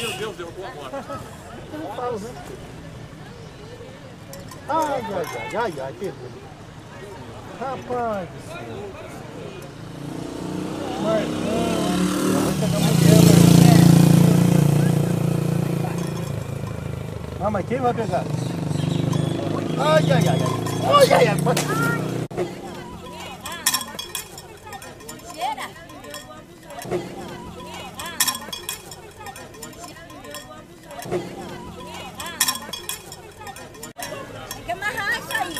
Meu Deus, derrubou a moto. Não falo, né? Ai, ai, ai, ai, ai, pegou. Rapaz do céu. Marcão, vai pegar mais ela. Ah, mas quem vai pegar? Ai, ai, ai, ai. Ai, ai, ai. Tem que amarrar isso aí.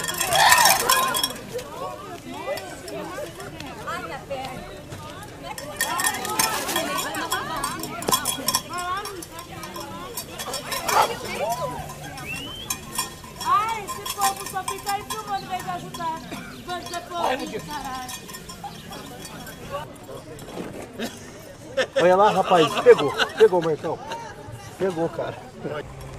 Ai, minha perna. Ai, esse povo só fica aí filmando em vez de ajudar. Você povo, caralho. Olha lá, rapaz, pegou, Marcão. Pegou, cara.